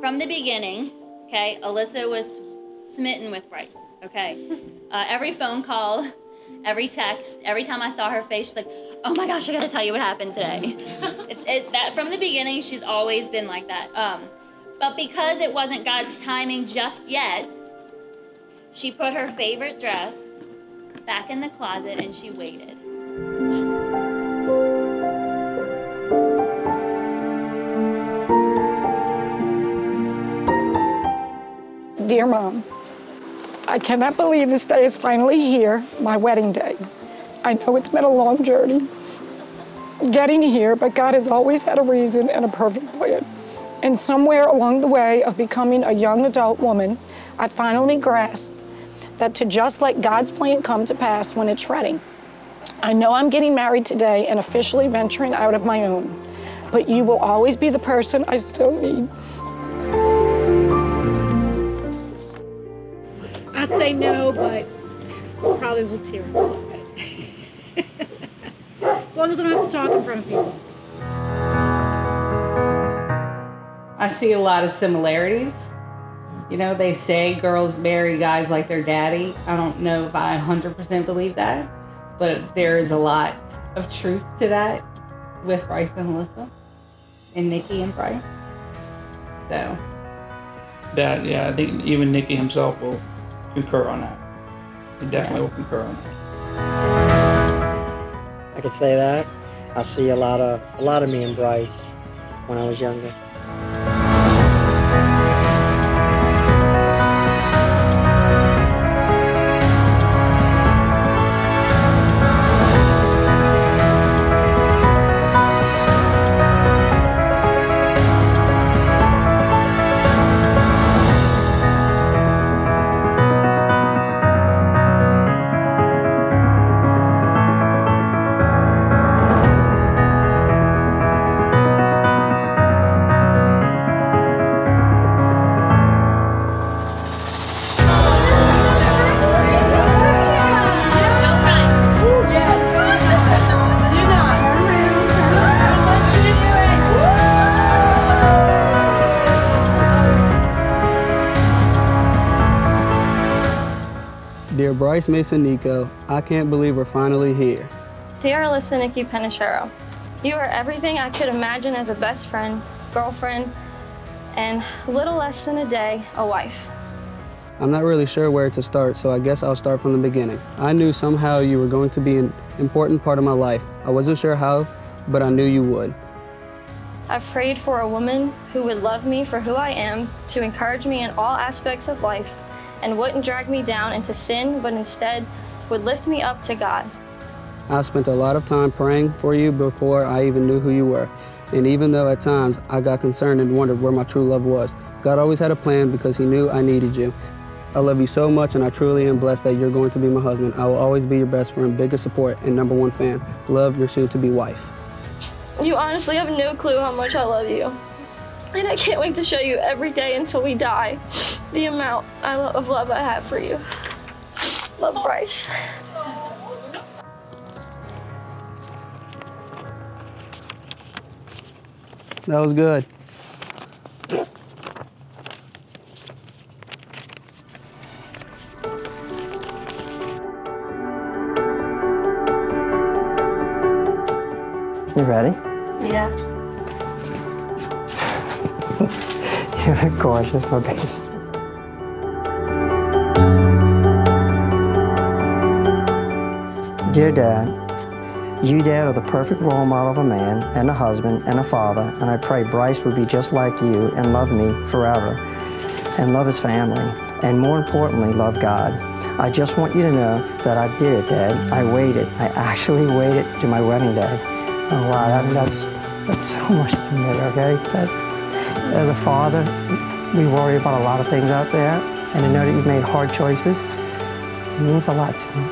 from the beginning, okay, Alyssa was smitten with Bryce, okay? Every phone call, every text, every time I saw her face, she's like, oh my gosh, I gotta tell you what happened today. That from the beginning, she's always been like that. But because it wasn't God's timing just yet, she put her favorite dress back in the closet and she waited. Dear Mom, I cannot believe this day is finally here, my wedding day. I know it's been a long journey getting here, but God has always had a reason and a perfect plan. And somewhere along the way of becoming a young adult woman, I finally grasped that to just let God's plan come to pass when it's ready. I know I'm getting married today and officially venturing out of my own, but you will always be the person I still need. I say no, but probably will tear up a little bit. As long as I don't have to talk in front of people. I see a lot of similarities. You know, they say girls marry guys like their daddy. I don't know if I 100% believe that, but there is a lot of truth to that with Bryce and Alyssa, and Nikki and Bryce. So. That, yeah, I think even Nikki himself will concur on that. He definitely will concur on that. I could say that. I see a lot of me and Bryce when I was younger. Dear Bryce Mason Nico, I can't believe we're finally here. Dear Alyssa Nikki Penichero, you are everything I could imagine as a best friend, girlfriend, and a little less than a day, a wife. I'm not really sure where to start, so I guess I'll start from the beginning. I knew somehow you were going to be an important part of my life. I wasn't sure how, but I knew you would. I've prayed for a woman who would love me for who I am, to encourage me in all aspects of life, and wouldn't drag me down into sin, but instead would lift me up to God. I spent a lot of time praying for you before I even knew who you were. And even though at times I got concerned and wondered where my true love was, God always had a plan because he knew I needed you. I love you so much, and I truly am blessed that you're going to be my husband. I will always be your best friend, biggest support, and #1 fan. Love, your soon-to-be wife. You honestly have no clue how much I love you. And I can't wait to show you every day until we die the amount of love I have for you. Love, Bryce. That was good. You ready? Yeah. You look gorgeous, my baby. Dear Dad, you, Dad, are the perfect role model of a man and a husband and a father, and I pray Bryce would be just like you and love me forever, and love his family, and more importantly, love God. I just want you to know that I did it, Dad. I waited. I actually waited to my wedding day. Oh, wow, that's so much to me, okay? As a father, we worry about a lot of things out there, and to know that you've made hard choices, it means a lot to me.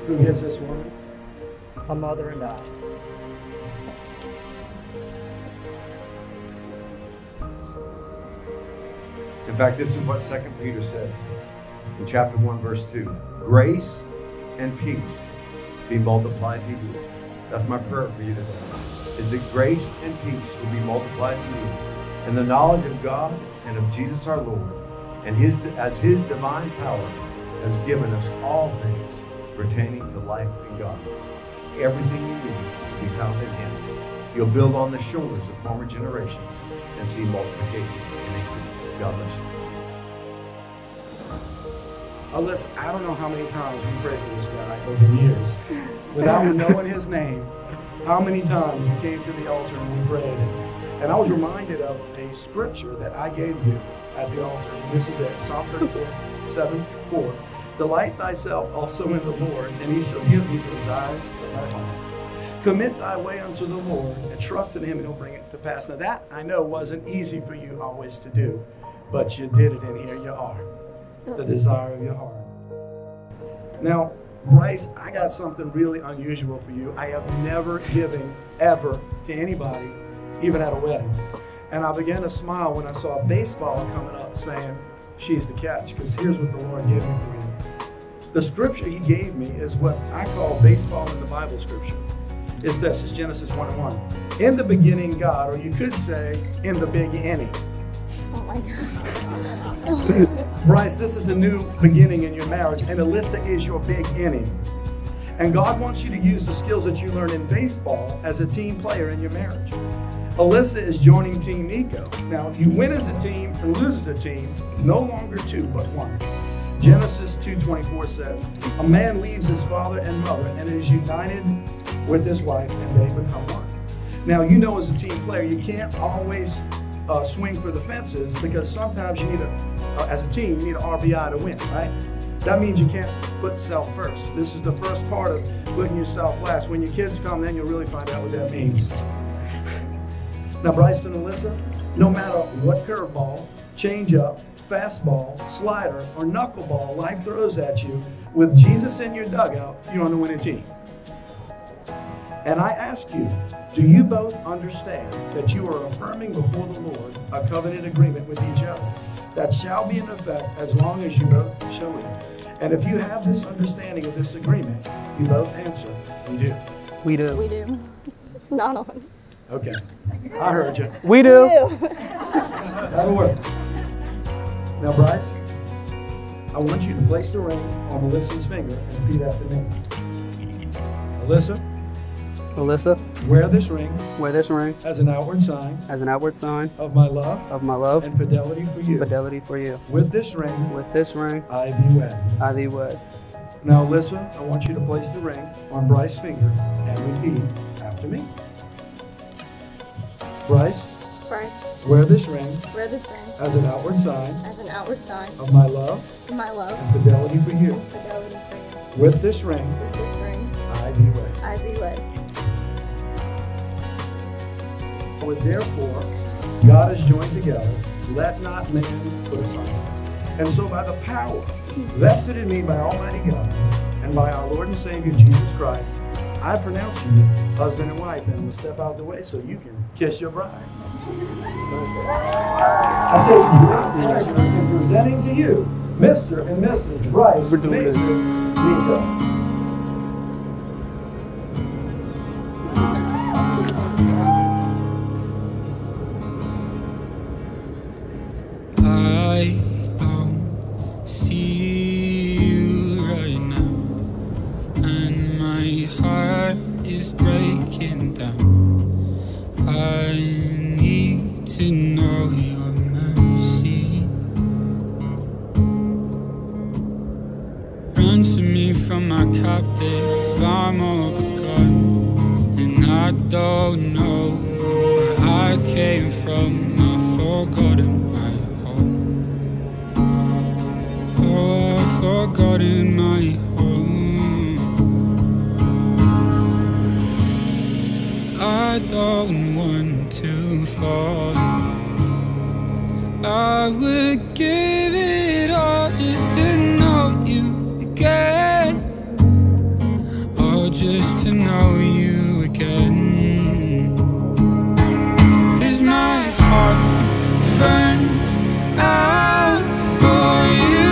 Who gets this woman? My mother and I. In fact, this is what 2 Peter says in chapter 1, verse 2. Grace and peace be multiplied to you. That's my prayer for you today, is that grace and peace will be multiplied to you in the knowledge of God and of Jesus our Lord, and as His divine power has given us all things pertaining to life and godliness. Everything you need will be found in Him. You'll build on the shoulders of former generations and see multiplication and increase. God bless you. Alyssa, I don't know how many times we prayed for this guy over the years without knowing his name. How many times he came to the altar and we prayed. And I was reminded of a scripture that I gave you at the altar. And this is it, Psalm 34:7-4. Delight thyself also in the Lord, and He shall give thee the desires of thy heart. Commit thy way unto the Lord, and trust in Him, and He'll bring it to pass. Now that, I know, wasn't easy for you always to do, but you did it, and here you are. The desire of your heart. Now, Bryce, I got something really unusual for you. I have never given ever to anybody, even at a wedding. And I began to smile when I saw a baseball coming up saying, she's the catch, because here's what the Lord gave me for you. The scripture He gave me is what I call baseball in the Bible scripture. It's this, it's Genesis 1:1. In the beginning, God, or you could say, in the big inning. Oh my God. Bryce, this is a new beginning in your marriage, and Alyssa is your big inning. And God wants you to use the skills that you learn in baseball as a team player in your marriage. Alyssa is joining Team Nico. Now, you win as a team and lose as a team, no longer two, but one. Genesis 2:24 says, a man leaves his father and mother and is united with his wife, and they become one. Now, you know as a team player, you can't always swing for the fences, because sometimes you need as a team, you need an RBI to win, right? That means you can't put self first. This is the first part of putting yourself last. When your kids come, then you'll really find out what that means. Now, Bryce and Alyssa, no matter what curveball, changeup, fastball, slider, or knuckleball life throws at you, with Jesus in your dugout, you're on the winning team. And I ask you, do you both understand that you are affirming before the Lord a covenant agreement with each other that shall be in effect as long as you both shall live? And if you have this understanding of this agreement, you both answer, we do. We do. We do. It's not on. Okay, I heard you. We do. That'll work. Now, Bryce, I want you to place the ring on Alyssa's finger and repeat after me. Alyssa, wear this ring as an outward sign of my love and fidelity for you. With this ring, I thee wed. Now, Alyssa, I want you to place the ring on Bryce's finger and repeat after me. Bryce, wear this ring as an outward sign of my love and fidelity for you. With this ring, I thee wed. Therefore, God has joined together, let not man put asunder. And so by the power vested in me by Almighty God and by our Lord and Savior Jesus Christ, I pronounce you husband and wife, and will step out of the way so you can kiss your bride. I take great pleasure in presenting to you Mr. and Mrs. Bryce Mason Nico. I don't see you right now, and my heart is breaking down. I need to know your mercy. Ransom me from my captive, I'm overcome, and I don't know where I came from. I've forgotten my I've forgotten my home. I don't want to fall. I would give it all just to know you again. just to know you again. 'Cause my heart burns out for you,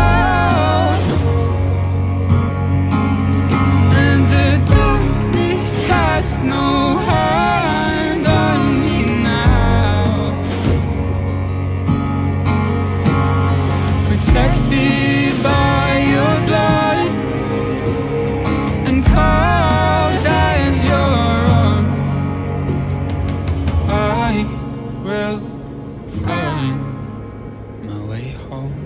and the darkness has no hand on me now. Protected by your blood and cold as your own, I will find my way home.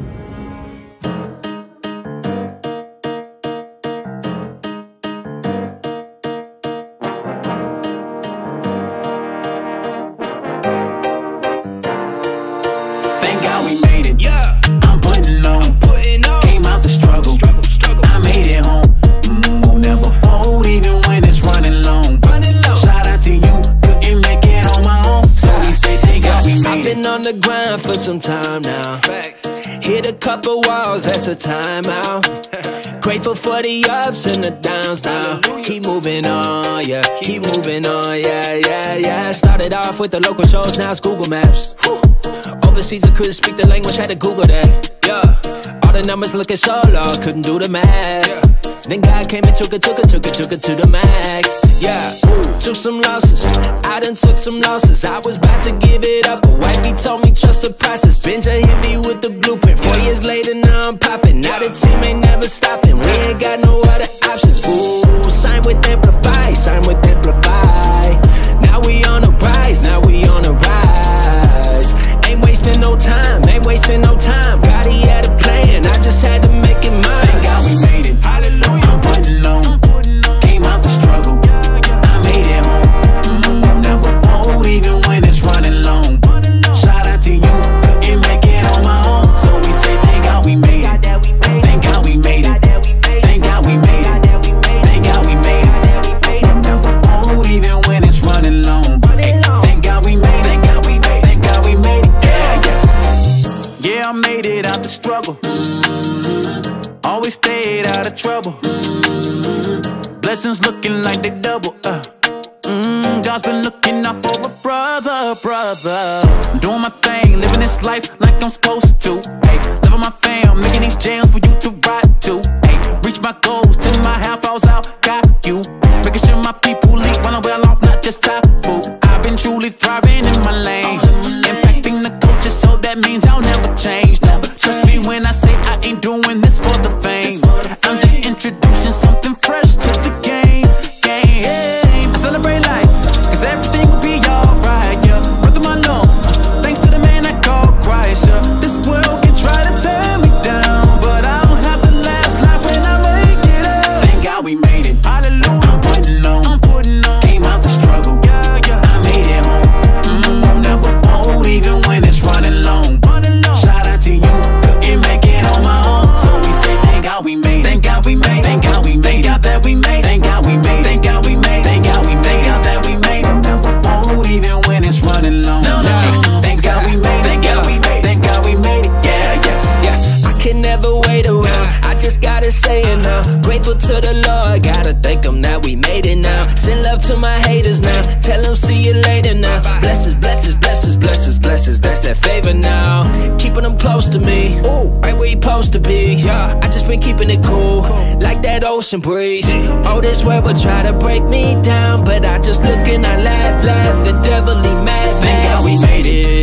Thank God we made it. I'm putting on. Came out the struggle. I made it home. Won't never fold even when it's running long. Shout out to you, couldn't make it on my own. So we say thank God we made it. I've been on the grind for some time now. Hit a couple walls, that's a timeout. Grateful for the ups and the downs now. Keep moving on, yeah. Keep moving on, yeah, yeah, yeah. Started off with the local shows, now it's Google Maps. Overseas I couldn't speak the language, had to Google that, yeah. All the numbers looking so low, couldn't do the math. Then God came and took it to the max, yeah. Took some losses, I done took some losses. I was about to give it up, but wifey told me trust the process. Benja hit me with the blueprint, 4 years later now I'm popping. Now the team ain't never stopping, we ain't got no other options. Ooh, sign with Amplify, sign with Amplify. Now we on the rise, now we on the rise. Ain't wasting no time, ain't wasting no time. God, he had a plan, I just had to make it mine. Thank God we made it. Hallelujah. I'm putting on. Came out the struggle. I made it home. Won't never fold even when it's running long. Shout out to you, couldn't make it on my own. So we say thank God we made it. Thank God we made it. Thank God we made it. Thank God we made it. Won't never fold even when it's running long. Thank God we made it. Thank God we made it. Thank God we made it. Yeah, yeah. Yeah, I made it out the struggle. Always stayed out of trouble. Blessings looking like they double. God's been looking out for a brother. Doing my thing, living this life like I'm supposed to. Hey, living my fam, making these jams for you to ride to. Hey, reach my goals till my half falls out. Got you, making sure my people leave when I'm well off, not just top food. I've been truly thriving in my lane, impacting the culture, so that means I'll never change. No, trust me when I say I ain't doing this for the fame. I'm just introducing something fresh to the game. I celebrate life, 'cause everything will be alright, yeah. Breath in my lungs, thanks to the man I call Christ, yeah. This world can try to tear me down, but I don't have the last laugh when I make it up. Thank God we made it. Hallelujah. I'm putting on. Came out the struggle. I made it home. Won't never fold even when it's running long. Shout out to you, couldn't make it on my own. So we say thank God we made it. Thank God we made it. Thank God we made it. Thank God that we made it. Thank God we made it. Thank God we made it. Thank God we made it. Thank God that we made it. Never fold even when it's running long. No. Thank God we made it. Thank God we made it. Thank God we made it. Yeah. I can never wait around, I just gotta say it now. Grateful to the Lord, gotta thank him that we made it now. Send love to my haters now, tell them see you later now. Blessings, blessings, blessings, blessings, blessings, that's that favor now. Keeping them close to me, ooh, right where you supposed to be. Yeah, I just been keeping it cool, like that ocean breeze. Oh, this world will try to break me down, but I just look and I laugh, the devil he mad. Thank God we made it.